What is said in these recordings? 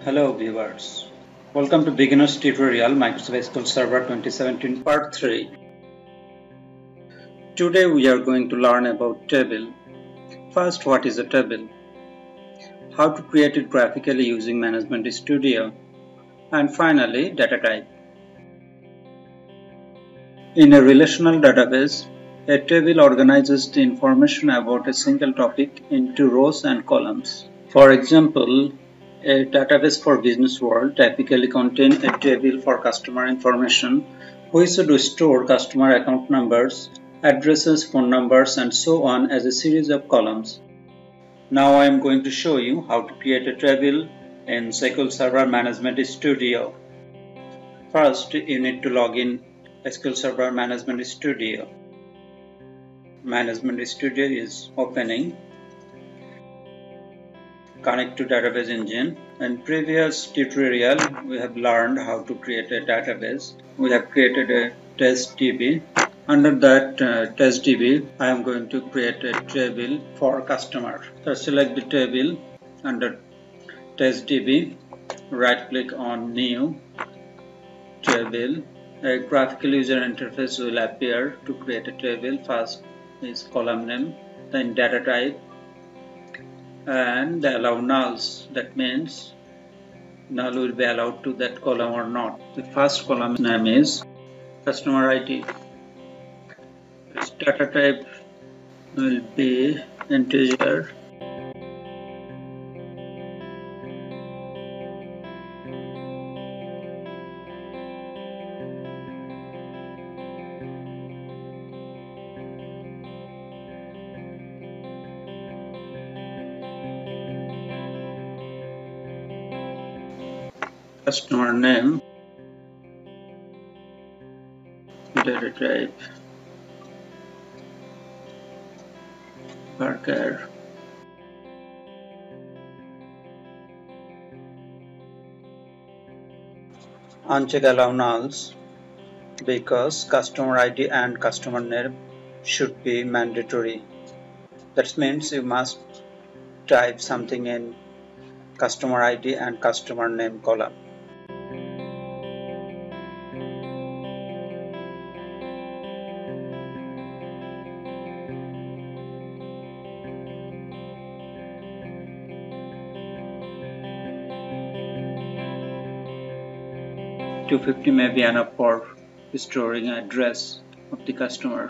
Hello viewers, welcome to beginner's tutorial Microsoft SQL Server 2017 part 3. Today we are going to learn about table. First, what is a table? How to create it graphically using Management Studio, and finally data type. In a relational database, a table organizes the information about a single topic into rows and columns. For example, a database for business world typically contains a table for customer information, which should store customer account numbers, addresses, phone numbers, and so on as a series of columns. Now I am going to show you how to create a table in SQL Server Management Studio. First, you need to log in SQL Server Management Studio. Management Studio is opening. Connect to database engine. In previous tutorial we have learned how to create a database. We have created a test DB. Under that test DB I am going to create a table for customer. So select the table under test DB, right click on new table. A graphical user interface will appear to create a table. First is column name, then data type, and allow nulls. That means null will be allowed to that column or not. The first column name is customer ID. Its data type will be integer. Customer name, data type, Parker. Uncheck allow nulls because customer ID and customer name should be mandatory. That means you must type something in customer ID and customer name column. $250 may be enough for storing address of the customer.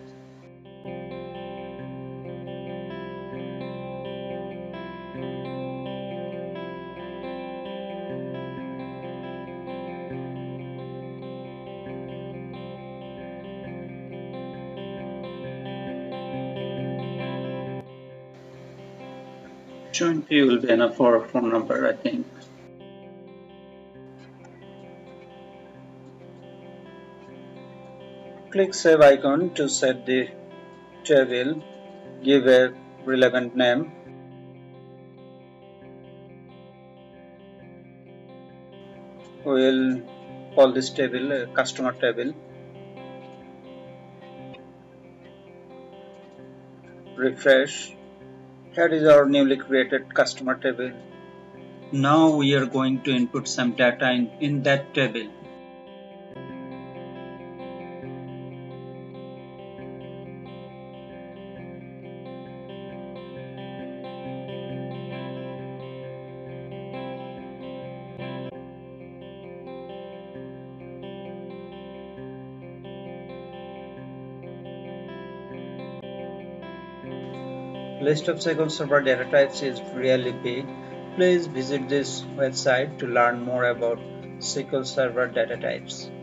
$20 will be enough for a phone number, I think. Click Save icon to save the table. Give a relevant name. We will call this table a customer table. Refresh. Here is our newly created customer table. Now we are going to input some data in that table. List of SQL Server data types is really big. Please visit this website to learn more about SQL Server data types.